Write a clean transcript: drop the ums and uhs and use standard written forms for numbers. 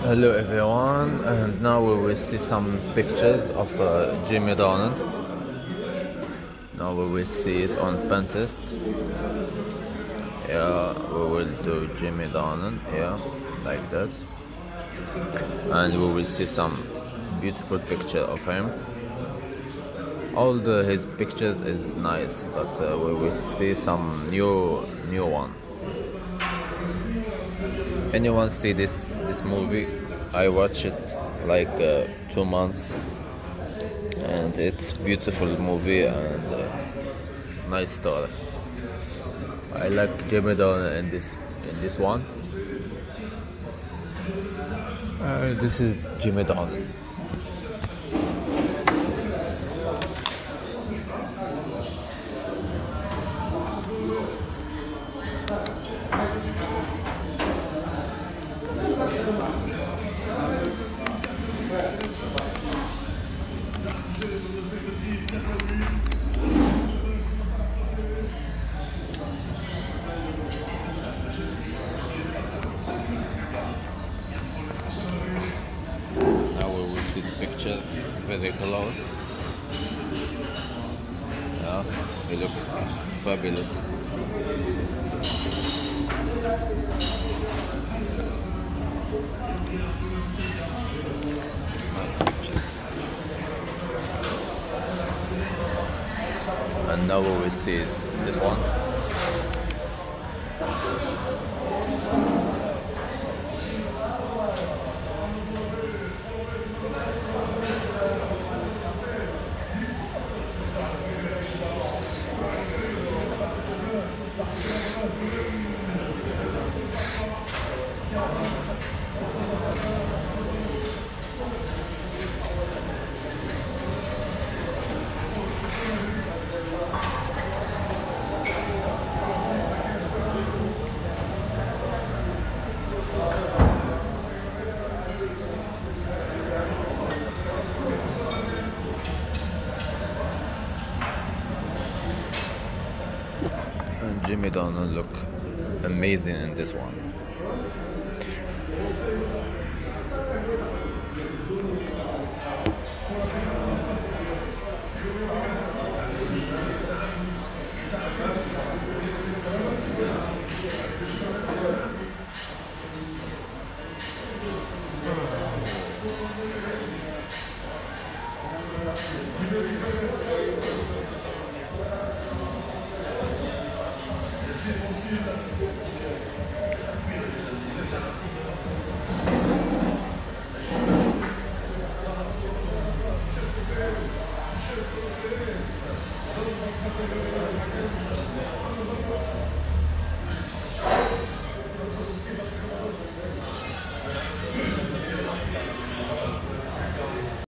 Hello everyone, and now we will see some pictures of Jamie Dornan. Now we will see it on Pinterest. Yeah, we will do Jamie Dornan, yeah, like that. And we will see some beautiful picture of him. His pictures is nice, but we will see some new one. Anyone see this movie? I watched it like 2 months, and it's beautiful movie and nice story. I like Jamie Dornan in this one. This is Jamie Dornan. Now we will see the picture very close. Yeah, he looks fabulous. Nice pictures. And now we will see this one. And Jamie Dornan look amazing in this one.